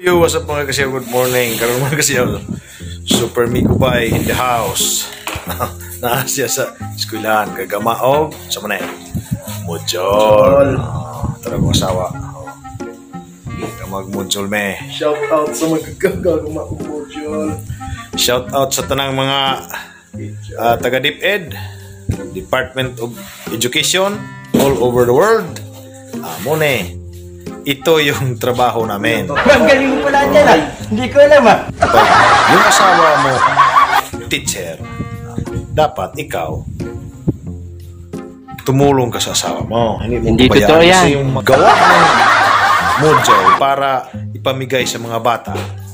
Yo, what's up mga kasiyaw? Good morning. Karoon mga kasiyaw, Super Migubay in the house. Naasya sa eskwelahan, kagamaog sa manay Mojol. Tara ko asawa. Mag-Mojol me. Shout out sa magkagamaog Mojol. Shout out sa tanang mga taga DepEd, Department of Education all over the world. Mune, ito yung trabaho namin. Magaling mo pala dyan ah. Hindi ko alam ah. Yung asawa mo, teacher, dapat ikaw tumulong ka sa asawa mo. Hindi totoo yan. Kasi yung magawa ng Mojol para ipamigay sa mga bata,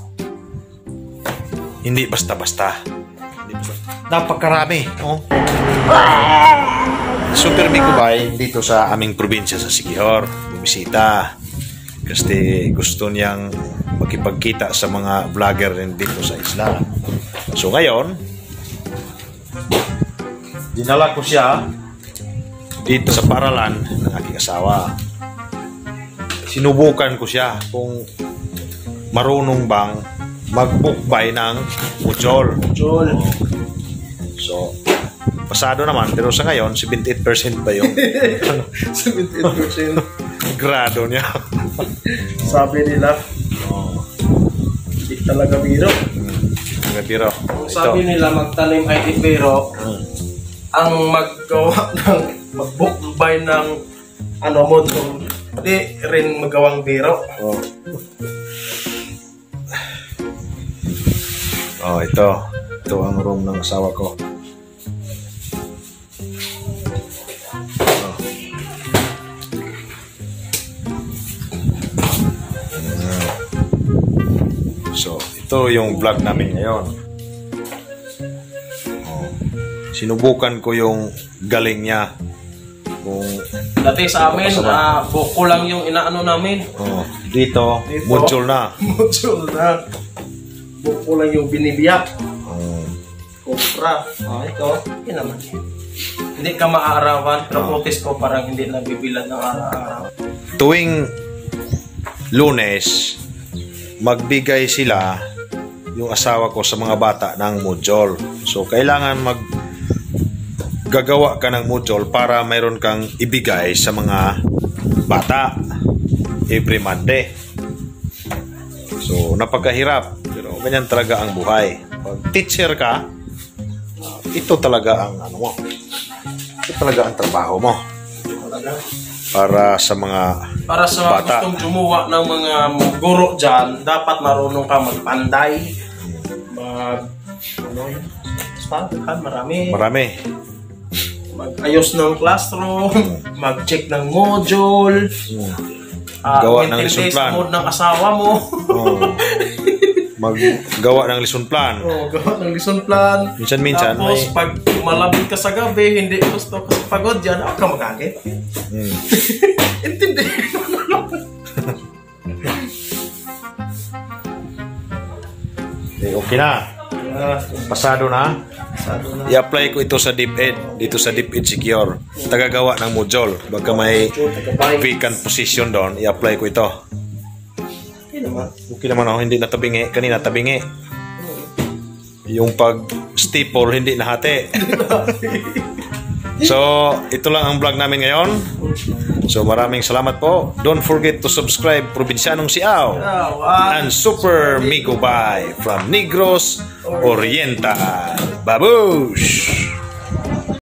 hindi basta-basta. Napakarami. Oh. Super Migubay dito sa aming probinsya sa Siquijor. Bumisita. Kasi gusto niyang makipagkita sa mga vlogger rin dito sa isla. So ngayon, dinala ko siya dito sa paralan ng aking asawa. Sinubukan ko siya kung marunong bang magbukbay ng Mojol. So, pasado naman, pero sa ngayon, 78% ba yung 78% grado niya? sabi nila. Hindi talaga biro. Biro. Sabi nila magtanim ay di biro. Ang maggawa ng magbukbay ng Mojol, hindi rin magawang biro. Ito. Ito ang room ng asawa ko. So, ito yung vlog namin ngayon. Sinubukan ko yung galing niya. Kung dati sa amin, buko lang yung inaano namin. Dito, Mojol na. Mojol na. Buko lang yung binibiyak. Kopra. Ito. Hindi naman. Hindi ka maaarawan. Pero protest ko parang hindi nabibilan ng araw-araw. Tuwing Lunes, magbigay sila yung asawa ko sa mga bata ng Mojol. So, kailangan gagawa ka ng Mojol para mayroon kang ibigay sa mga bata every Monday. So, napakahirap. Pero ganyan talaga ang buhay. Pag teacher ka, ito talaga ang ano mo. Ito talaga ang trabaho mo. Para sa mga bata. Gustong jumuwa ng mga guro dyan, dapat marunong ka magpanday. Marami. Mag-ayos ng classroom, mag-check ng Mojol, gawa ng lesson plan. Mode ng asawa mo. Maggawa ng lesson plan. Gawa ng lesson plan. Minsan-minsan. Tapos, pag malabit ka sa gabi, hindi gusto ka pagod dyan, ako ka magagit. Intindi. Okay na. Pasado na. I-apply ko ito sa DepEd. Dito sa DepEd Siquijor. Tagagawa ng Mojol. Baka may vacant position doon, i-apply ko ito. Okay naman ako, hindi natabingi. Kanina tabingi. Yung pag-staple, hindi nahati. So, ito lang ang vlog namin ngayon. So, maraming salamat po. Don't forget to subscribe Probinsyanong Siaw and Super Migubay from Negros Oriental. Babush!